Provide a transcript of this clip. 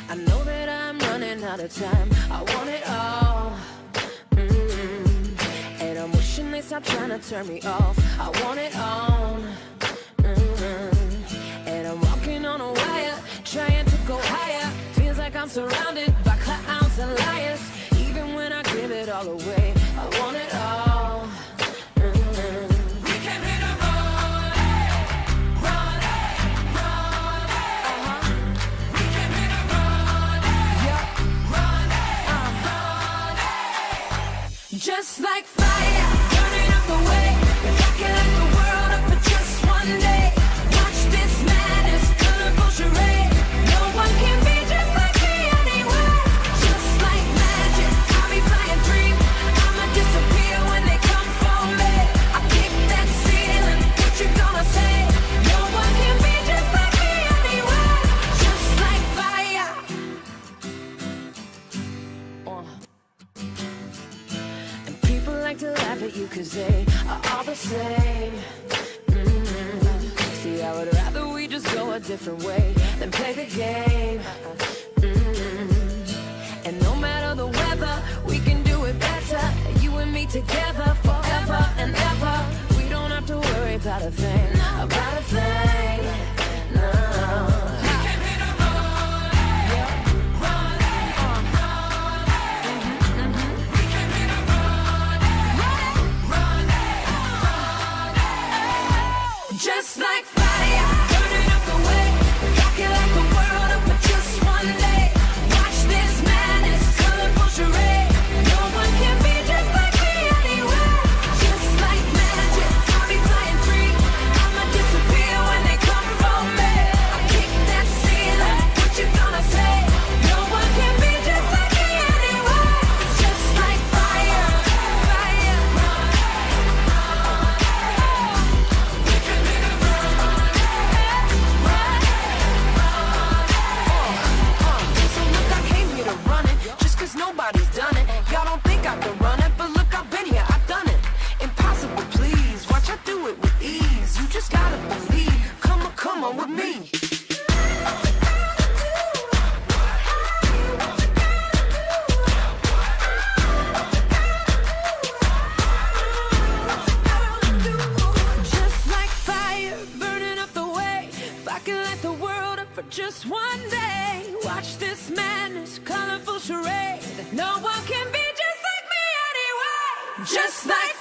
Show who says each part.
Speaker 1: I know that I'm running out of time. I want it all. And I'm wishing they stop trying to turn me off. I want it all. And I'm walking on a wire, trying to go higher. Feels like I'm surrounded by clowns and liars. Even when I give it all away, I want it all. We came here to run it, run it, run it. We came here to run it, yeah, run it, run it. Just like fire, burning up the way. If I can light the world up for just one day, watch this madness, colorful charade. No one can be just like me anyway. Just like magic, I'll be flying free. I'ma disappear when they come for me. I kick that ceiling, what you gonna say? No one can be just like me anyway. Just like fire. And people like to laugh at you 'cause they are all the same. See, I would rather we just go a different way than play the game. And no matter the weather, we can do it better. You and me together forever and ever. We don't have to worry about a thing, about a thing. No. We came here to run it, run it, run it. We came here to run it, run it, run it. Just like fire, burning up the way. If I can light the world up for just one day, watch this madness, colorful charade. No one can be just like me anyway. Just like magic, I'll be flying free. I'ma disappear when they come for me. I kick that ceiling, what you gonna say? No one can be just like me anyway. Just like fire, fire, run it, run it. We can be the run it, run it. So look, I came here to run it, just 'cause nobody's done it. Y'all don't think I can run it, but look, I've been here, I've done it. Impossible, please, watch I do it with ease. You just gotta believe, come on with me. Just like fire, burning up the way. If I can light the world up for just one day, watch this madness, colorful charade. No one can be just like me anyway. Just like